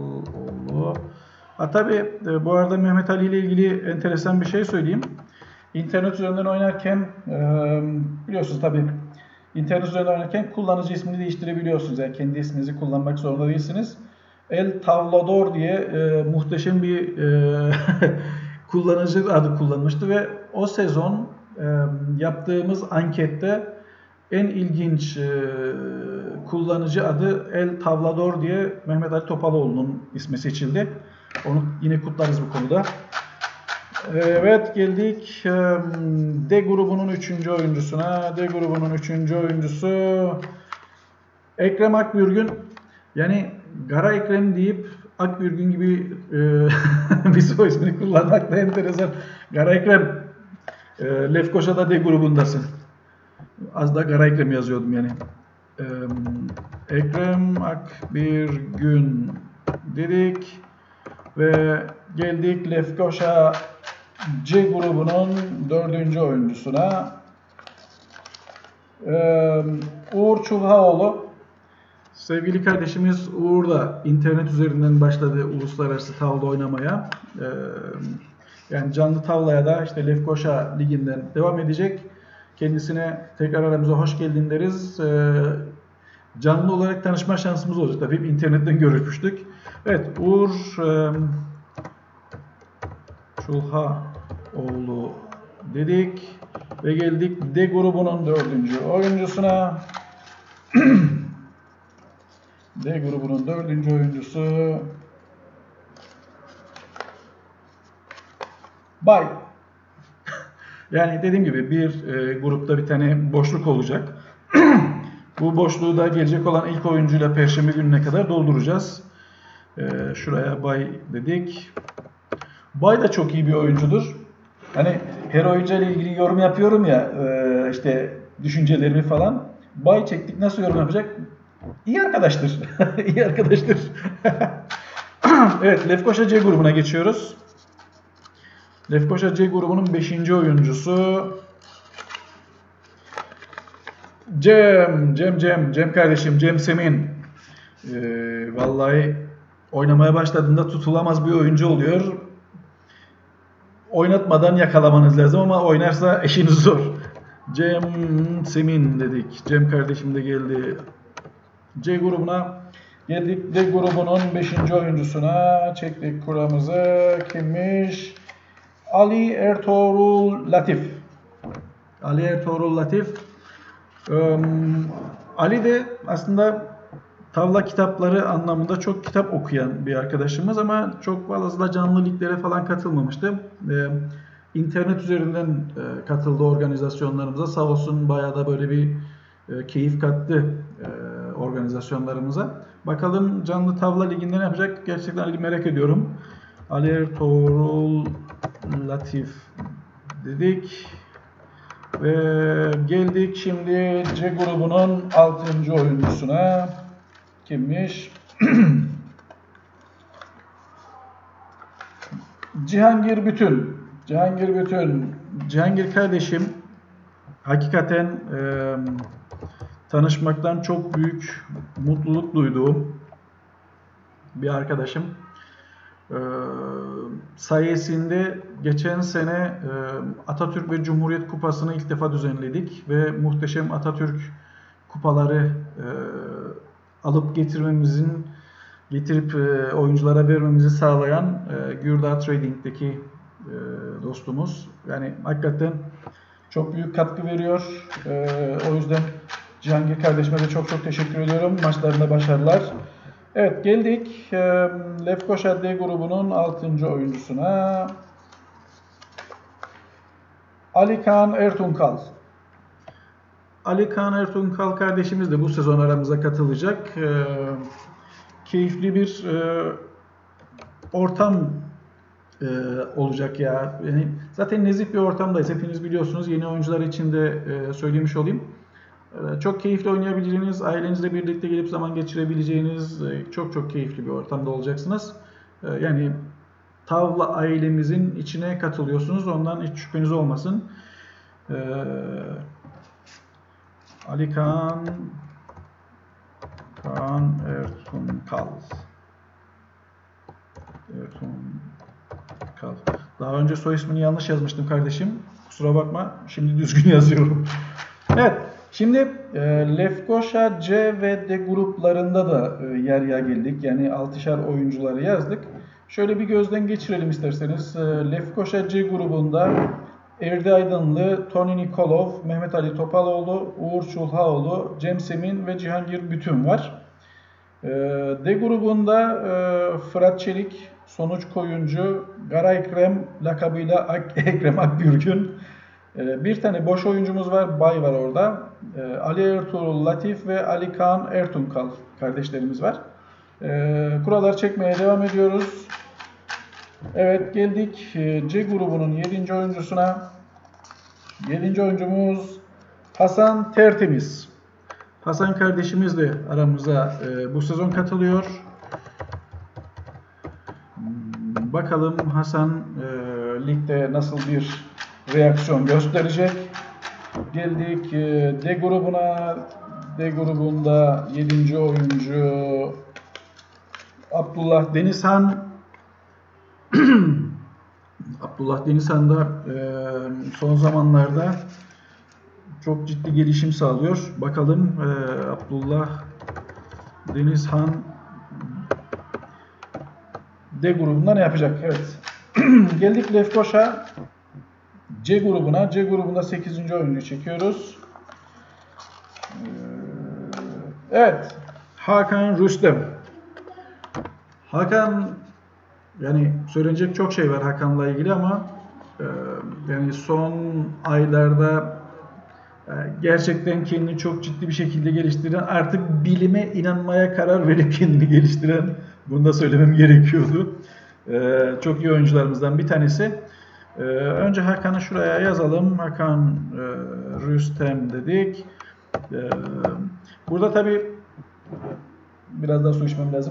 Topaloğlu. Tabii bu arada Mehmet Ali ile ilgili enteresan bir şey söyleyeyim. internet üzerinden oynarken biliyorsunuz tabii internet üzerinden oynarken kullanıcı ismini değiştirebiliyorsunuz. Yani kendi isminizi kullanmak zorunda değilsiniz. El Tavlador diye muhteşem bir kullanıcı adı kullanmıştı ve o sezon yaptığımız ankette en ilginç kullanıcı adı El Tavlador diye Mehmet Ali Topaloğlu'nun ismi seçildi. Onu yine kutlarız bu konuda. Evet, geldik D grubunun 3. oyuncusuna. D grubunun 3. oyuncusu Ekrem Akbürgün. Yani Gara Ekrem deyip Akbürgün gibi bir soy ismini kullanmak da enteresan. Gara Ekrem, Lefkoşa'da D grubundasın. Az da Gara Ekrem yazıyordum yani. Ekrem Akbürgün dedik ve geldik Lefkoşa C grubunun 4. oyuncusuna. Uğur Çulhaoğlu. Sevgili kardeşimiz Uğur da internet üzerinden başladı uluslararası tavla oynamaya. Yani canlı tavlaya da işte Lefkoşa Ligi'nden devam edecek. Kendisine tekrar aramıza hoş geldin deriz. Canlı olarak tanışma şansımız olacak. Tabii internetten görüşmüştük. Evet, Uğur Çulhaoğlu dedik ve geldik D grubunun 4. oyuncusuna. D grubunun 4. oyuncusu Bay. Yani dediğim gibi bir grupta bir tane boşluk olacak. Bu boşluğu da gelecek olan ilk oyuncuyla Perşembe gününe kadar dolduracağız. Şuraya Bay dedik. Bay da çok iyi bir oyuncudur. Hani her oyuncuyla ilgili yorum yapıyorum ya, işte düşüncelerimi falan. Bay çektik, nasıl yorum yapacak? İyi arkadaştır. İyi arkadaştır. Evet, Lefkoşa C grubuna geçiyoruz. Lefkoşa C grubunun 5. oyuncusu Cem kardeşim, Cem Semin. Vallahi oynamaya başladığında tutulamaz bir oyuncu oluyor. Oynatmadan yakalamanız lazım ama oynarsa işiniz zor. Cem Semin dedik. Cem kardeşim de geldi. C grubuna geldik. D grubunun 5. oyuncusuna çektik kuramızı. Kimmiş? Ali Ertuğrul Latif. Ali Ertuğrul Latif. Ali de aslında tavla kitapları anlamında çok kitap okuyan bir arkadaşımız ama çok fazla canlı liglere falan katılmamıştı. İnternet üzerinden katıldı organizasyonlarımıza. Sağ olsun, bayağı da böyle bir keyif kattı organizasyonlarımıza. Bakalım canlı tavla liginde ne yapacak? Gerçekten Ali merak ediyorum. Ali Ertuğrul Latif dedik. Ve geldik şimdi C grubunun 6. oyuncusuna. Kimmiş? Cihangir Bütün. Cihangir kardeşim hakikaten tanışmaktan çok büyük mutluluk duyduğum bir arkadaşım. Sayesinde geçen sene Atatürk ve Cumhuriyet Kupası'nı ilk defa düzenledik ve muhteşem Atatürk kupaları alıp getirip oyunculara vermemizi sağlayan Gürdağ Trading'deki dostumuz. Yani hakikaten çok büyük katkı veriyor. O yüzden Cihangir kardeşime de çok teşekkür ediyorum. Maçlarında başarılar. Evet, geldik Lefkoşa D grubunun 6. oyuncusuna. Ali Kaan Ertuğkal. Ali Kaan Ertuğkal kardeşimiz de bu sezon aramıza katılacak. Keyifli bir ortam olacak ya. Yani zaten nezih bir ortamdayız. Hepiniz biliyorsunuz. Yeni oyuncular için de söylemiş olayım. Çok keyifli oynayabileceğiniz, ailenizle birlikte gelip zaman geçirebileceğiniz çok keyifli bir ortamda olacaksınız. Yani tavla ailemizin içine katılıyorsunuz. Ondan hiç şüpheniz olmasın. Ali Kaan Ertuğkal. Daha önce soy ismini yanlış yazmıştım kardeşim. Kusura bakma. Şimdi düzgün yazıyorum. Evet. Şimdi Lefkoşa C ve D gruplarında da yer geldik. Yani 6'şar oyuncuları yazdık. Şöyle bir gözden geçirelim isterseniz. Lefkoşa C grubunda Erdi Aydınlı, Tony Nikolov, Mehmet Ali Topaloğlu, Uğur Çulhaoğlu, Cem Semin ve Cihangir Bütün var. D grubunda Fırat Çelik, Sonuç Koyuncu, Gara Ekrem lakabıyla Ekrem Akgürgün. Bir tane boş oyuncumuz var, Bay var orada. Ali Ertuğrul Latif ve Ali Kaan Ertunkal kardeşlerimiz var. Kuralları çekmeye devam ediyoruz. Evet, geldik C grubunun 7. oyuncusuna. 7. oyuncumuz Hasan Tertemiz. Hasan kardeşimiz de aramıza bu sezon katılıyor. Bakalım Hasan ligde nasıl bir reaksiyon gösterecek. Geldik D grubuna. D grubunda 7. oyuncu Abdullah Denizhan. Abdullah Denizhan da son zamanlarda çok ciddi gelişim sağlıyor. Bakalım Abdullah Denizhan D grubunda ne yapacak? Evet. Geldik Lefkoşa C grubuna. C grubunda 8. oyuncu çekiyoruz. Evet. Hakan Rüstem. Hakan, yani söylenecek çok şey var Hakan'la ilgili ama yani son aylarda gerçekten kendini çok ciddi bir şekilde geliştiren, artık bilime inanmaya karar verip kendini geliştiren, bunu da söylemem gerekiyordu. Çok iyi oyuncularımızdan bir tanesi. Önce Hakan'ı şuraya yazalım. Hakan Rüstem dedik. Burada tabii biraz daha su içmem lazım.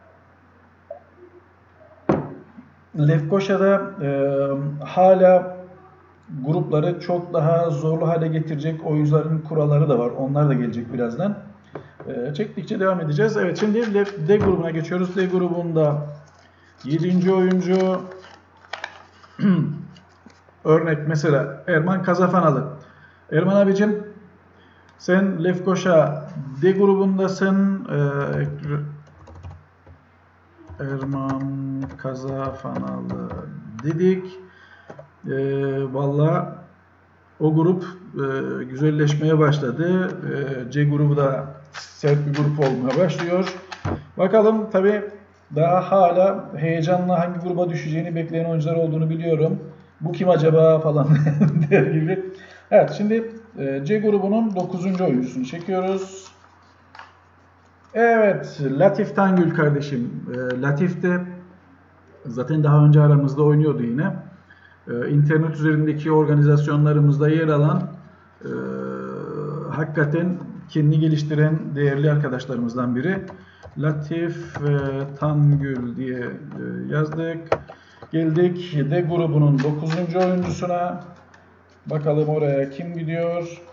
Lefkoşa'da hala grupları çok daha zorlu hale getirecek oyuncuların kuralları da var. Onlar da gelecek birazdan. Çektikçe devam edeceğiz. Evet, şimdi D grubuna geçiyoruz. D grubunda 7. oyuncu örnek mesela Erman Kazafanalı. Erman abicim, sen Lefkoşa D grubundasın. Erman Kazafanalı dedik. Vallahi o grup güzelleşmeye başladı. C grubu da sert bir grup olmaya başlıyor. Bakalım, tabi daha hala heyecanla hangi gruba düşeceğini bekleyen oyuncular olduğunu biliyorum. Bu kim acaba falan der gibi. Evet, şimdi C grubunun 9. oyuncusunu çekiyoruz. Evet, Latif Tangül kardeşim. Latif de zaten daha önce aramızda oynuyordu yine. İnternet üzerindeki organizasyonlarımızda yer alan, hakikaten kendini geliştiren değerli arkadaşlarımızdan biri. Latif Tangül diye yazdık. Geldik D grubunun 9. oyuncusuna. Bakalım oraya kim gidiyor?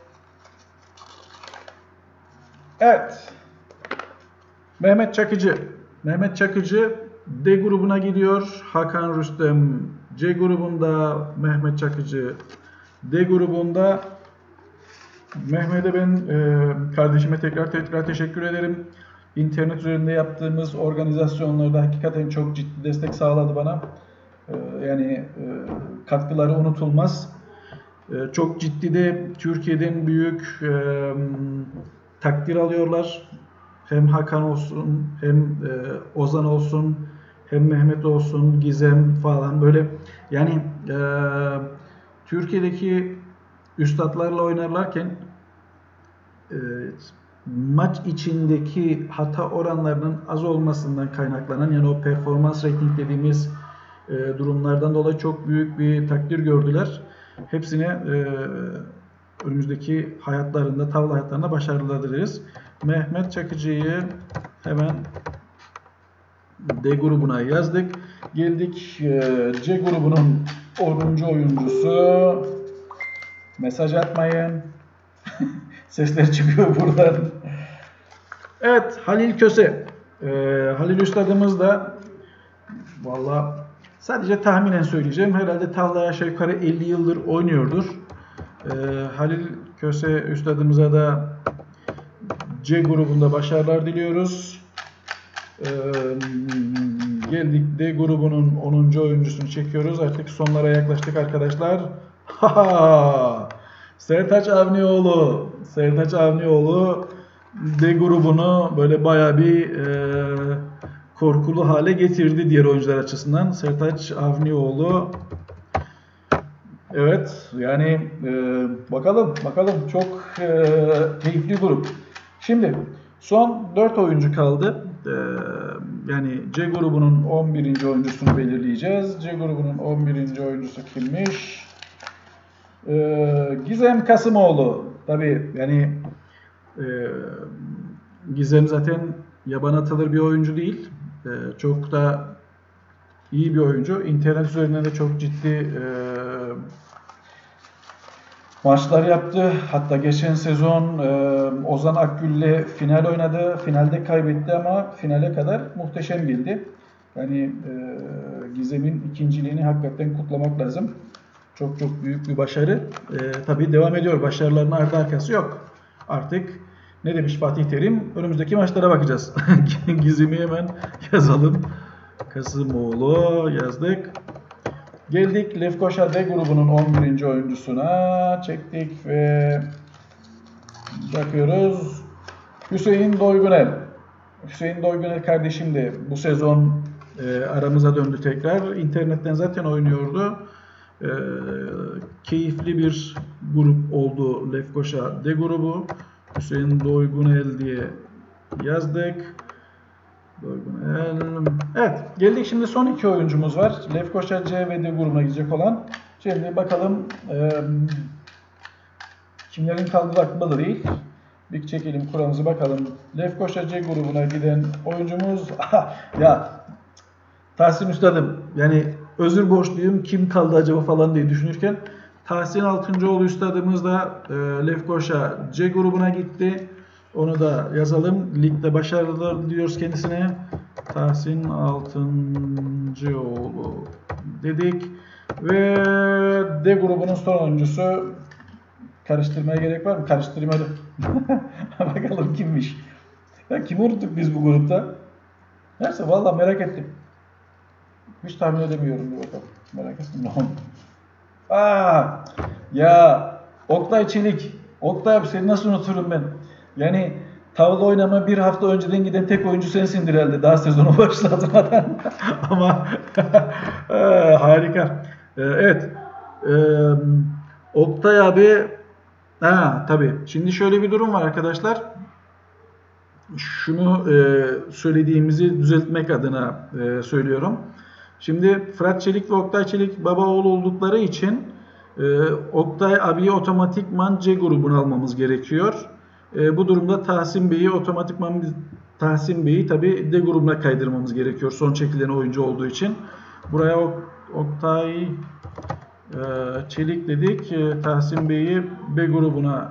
Evet. Mehmet Çakıcı. Mehmet Çakıcı D grubuna gidiyor. Hakan Rüstem C grubunda, Mehmet Çakıcı D grubunda. Mehmet'e ben kardeşime tekrar teşekkür ederim. İnternet üzerinde yaptığımız organizasyonlarda hakikaten çok ciddi destek sağladı bana. Yani katkıları unutulmaz. Çok ciddi de Türkiye'den büyük takdir alıyorlar. Hem Hakan olsun, hem Ozan olsun, hem Mehmet olsun, Gizem falan, böyle yani Türkiye'deki üstadlarla oynarlarken maç içindeki hata oranlarının az olmasından kaynaklanan, yani o performans rating dediğimiz durumlardan dolayı çok büyük bir takdir gördüler. Hepsine önümüzdeki hayatlarında, tavla hayatlarında başarılar dileriz. Mehmet Çakıcı'yı hemen D grubuna yazdık. Geldik C grubunun 10. oyuncusu. Mesaj atmayın. Sesler çıkıyor buradan. Evet, Halil Köse. Halil Üstadımız da valla Sadece tahminen söyleyeceğim. Herhalde tavla aşağı yukarı 50 yıldır oynuyordur. Halil Köse Üstadımıza da C grubunda başarılar diliyoruz. Geldik D grubunun 10. oyuncusunu çekiyoruz. Artık sonlara yaklaştık arkadaşlar. Sertaç Avnioğlu. Sertaç Avnioğlu D grubunu böyle bayağı bir korkulu hale getirdi diğer oyuncular açısından. Sertaç Avnioğlu. Evet, yani bakalım çok keyifli grup. Şimdi son 4 oyuncu kaldı. Yani C grubunun 11. oyuncusunu belirleyeceğiz. C grubunun 11. oyuncusu kimmiş? Gizem Kasımoğlu. Tabii yani Gizem zaten yaban atılır bir oyuncu değil. Çok da iyi bir oyuncu. İnternet üzerinden de çok ciddi maçlar yaptı. Hatta geçen sezon Ozan Akgül'le final oynadı. Finalde kaybetti ama finale kadar muhteşem bildi. Yani Gizem'in ikinciliğini hakikaten kutlamak lazım. Çok çok büyük bir başarı. Tabii devam ediyor. Başarılarının ardı arkası yok. Artık ne demiş Fatih Terim? Önümüzdeki maçlara bakacağız. Gizem'i hemen yazalım. Kasımoğlu yazdık. Geldik Lefkoşa D grubunun 11. oyuncusuna. Çektik ve bakıyoruz. Hüseyin Doygunel. Hüseyin Doygunel kardeşim de bu sezon aramıza döndü tekrar. İnternetten zaten oynuyordu. Keyifli bir grup oldu Lefkoşa D grubu. Hüseyin Doygunel diye yazdık. Evet, geldik şimdi son 2 oyuncumuz var. Lefkoşa C ve D grubuna gidecek olan. Şimdi bakalım kimlerin kaldığı aklımda değil. Bir çekelim kuramızı bakalım. Lefkoşa C grubuna giden oyuncumuz ya Tahsin Üstadım, yani özür borçluyum, kim kaldı acaba falan diye düşünürken Tahsin Altıncıoğlu Üstadımız da Lefkoşa C grubuna gitti. Onu da yazalım. Ligde başarılar diliyoruz kendisine. Tahsin Altıncıoğlu dedik. Ve D grubunun son oyuncusu. Karıştırmaya gerek var mı? Karıştırmadım. Bakalım kimmiş. Ya kimi unuttuk biz bu grupta? Neyse vallahi merak ettim. Hiç tahmin edemiyorum. Bakalım. Merak ettim. Ya Oktay Çelik. Oktay abi, seni nasıl unuturum ben? Yani tavla oynama bir hafta önceden giden tek oyuncu sensindir herhalde daha sezonu başlatmadan. Ama harika. Evet. Oktay abi tabii. Şimdi şöyle bir durum var arkadaşlar. Şunu söylediğimizi düzeltmek adına söylüyorum. Şimdi Fırat Çelik ve Oktay Çelik baba oğul oldukları için Oktay abiyi otomatikman C grubuna almamız gerekiyor. Bu durumda Tahsin Bey'i tabi D grubuna kaydırmamız gerekiyor. Son çekilen oyuncu olduğu için. Buraya Oktay Çelik dedik. Tahsin Bey'i B grubuna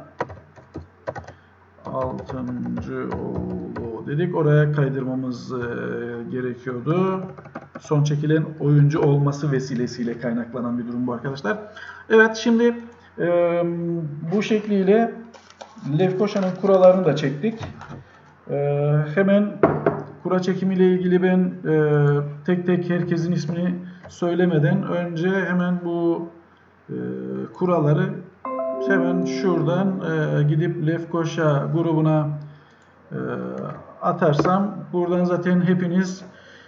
Altıncıoğlu dedik. Oraya kaydırmamız gerekiyordu. Son çekilen oyuncu olması vesilesiyle kaynaklanan bir durum bu arkadaşlar. Evet, şimdi bu şekliyle Lefkoşa'nın kuralarını da çektik. Hemen kura çekimiyle ilgili ben tek tek herkesin ismini söylemeden önce hemen bu kuralları hemen şuradan gidip Lefkoşa grubuna atarsam buradan zaten hepiniz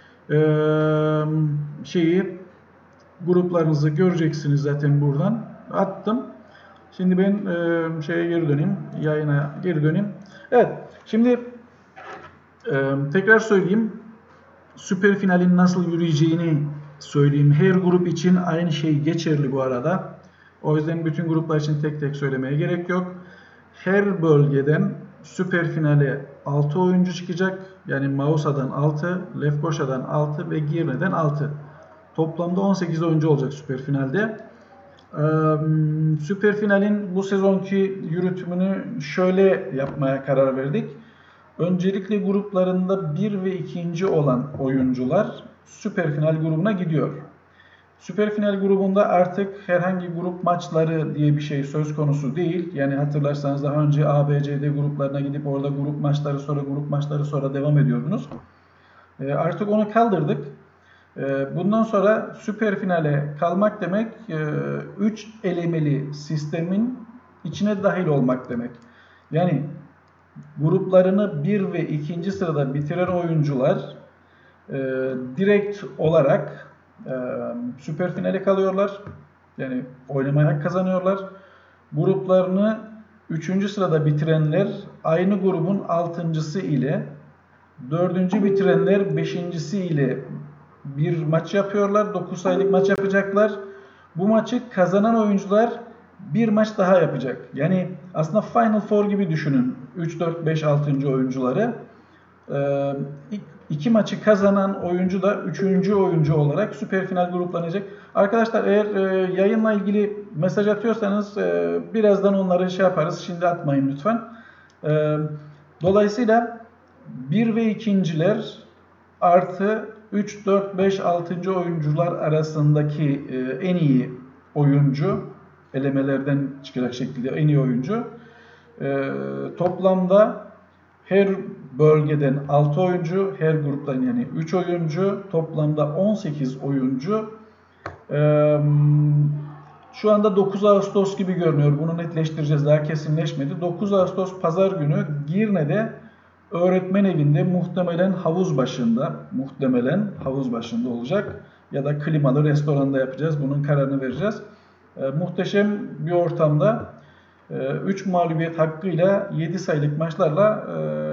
gruplarınızı göreceksiniz zaten buradan. Attım. Şimdi ben yayına geri döneyim. Evet, şimdi tekrar söyleyeyim. Süper finalin nasıl yürüyeceğini söyleyeyim. Her grup için aynı şey geçerli bu arada. O yüzden bütün gruplar için tek tek söylemeye gerek yok. Her bölgeden süper finale 6 oyuncu çıkacak. Yani Mausa'dan 6, Lefkoşa'dan 6 ve Girne'den 6. Toplamda 18 oyuncu olacak süper finalde. Süper finalin bu sezonki yürütümünü şöyle yapmaya karar verdik. Öncelikle gruplarında 1 ve 2. olan oyuncular süper final grubuna gidiyor. Süper final grubunda artık herhangi grup maçları diye bir şey söz konusu değil. Yani hatırlarsanız daha önce A, B, C, D gruplarına gidip orada grup maçları sonra devam ediyordunuz. Artık onu kaldırdık. Bundan sonra süper finale kalmak demek 3 elemeli sistemin içine dahil olmak demek. Yani gruplarını 1 ve 2. sırada bitiren oyuncular direkt olarak süper finale kalıyorlar. Yani oynamaya hak kazanıyorlar. Gruplarını 3. sırada bitirenler aynı grubun 6.'sı ile 4. bitirenler 5.'si ile bir maç yapıyorlar. 9 sayılık maç yapacaklar. Bu maçı kazanan oyuncular bir maç daha yapacak. Yani aslında Final Four gibi düşünün. 3, 4, 5, 6. oyuncuları. İki maçı kazanan oyuncu da 3. oyuncu olarak süper final gruplanacak. Arkadaşlar eğer yayınla ilgili mesaj atıyorsanız birazdan onları şey yaparız. Şimdi atmayın lütfen. Dolayısıyla 1 ve 2.'ler artı 3, 4, 5, 6. oyuncular arasındaki en iyi oyuncu, elemelerden çıkacak şekilde en iyi oyuncu. Toplamda her bölgeden 6 oyuncu, her gruptan yani 3 oyuncu, toplamda 18 oyuncu. Şu anda 9 Ağustos gibi görünüyor. Bunu netleştireceğiz. Daha kesinleşmedi. 9 Ağustos Pazar günü Girne'de öğretmen evinde muhtemelen havuz başında olacak. Ya da klimalı restoranda yapacağız. Bunun kararını vereceğiz. Muhteşem bir ortamda 3 mağlubiyet hakkıyla 7 sayılık maçlarla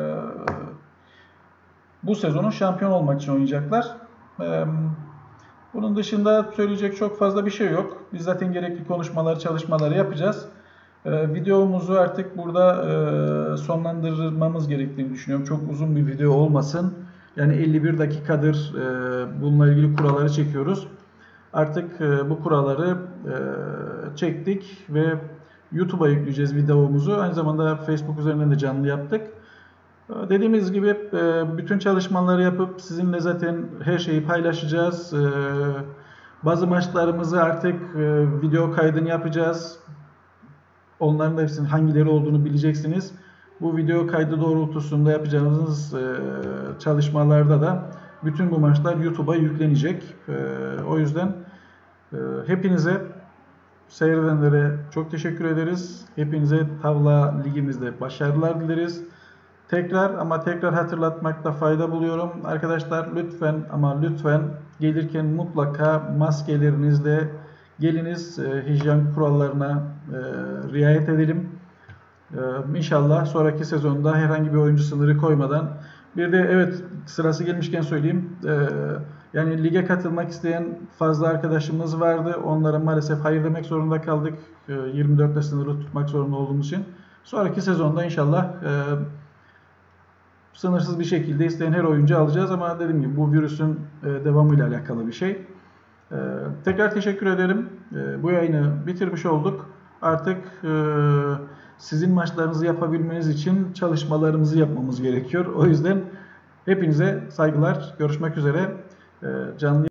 bu sezonun şampiyon olmak için oynayacaklar. Bunun dışında söyleyecek çok fazla bir şey yok. Biz zaten gerekli konuşmaları, çalışmaları yapacağız. Videomuzu artık burada sonlandırmamız gerektiğini düşünüyorum. Çok uzun bir video olmasın. Yani 51 dakikadır bununla ilgili kuralları çekiyoruz. Artık bu kuralları çektik ve YouTube'a yükleyeceğiz videomuzu. Aynı zamanda Facebook üzerinden de canlı yaptık. Dediğimiz gibi bütün çalışmaları yapıp sizinle zaten her şeyi paylaşacağız. Bazı maçlarımızı artık video kaydını yapacağız. Onların da hepsinin hangileri olduğunu bileceksiniz. Bu video kaydı doğrultusunda yapacağımız çalışmalarda da bütün bu maçlar YouTube'a yüklenecek. O yüzden hepinize, seyredenlere çok teşekkür ederiz. Hepinize Tavla Ligimizde başarılar dileriz. Tekrar hatırlatmakta fayda buluyorum. Arkadaşlar lütfen gelirken mutlaka maskelerinizle geliniz. Hijyen kurallarına riayet edelim. İnşallah sonraki sezonda herhangi bir oyuncu sınırı koymadan. Bir de evet, sırası gelmişken söyleyeyim. Yani lige katılmak isteyen fazla arkadaşımız vardı. Onlara maalesef hayır demek zorunda kaldık. 24'te sınırı tutmak zorunda olduğumuz için. Sonraki sezonda inşallah sınırsız bir şekilde isteyen her oyuncu alacağız ama dediğim gibi bu virüsün devamıyla alakalı bir şey. Tekrar teşekkür ederim. Bu yayını bitirmiş olduk. Artık sizin maçlarınızı yapabilmeniz için çalışmalarımızı yapmamız gerekiyor. O yüzden hepinize saygılar. Görüşmek üzere. Canlı